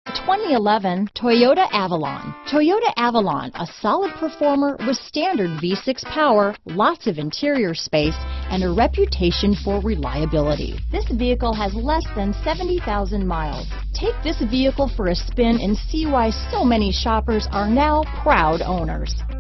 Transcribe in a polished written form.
2011 Toyota Avalon. Toyota Avalon, a solid performer with standard V6 power, lots of interior space, and a reputation for reliability. This vehicle has less than 70,000 miles. Take this vehicle for a spin and see why so many shoppers are now proud owners.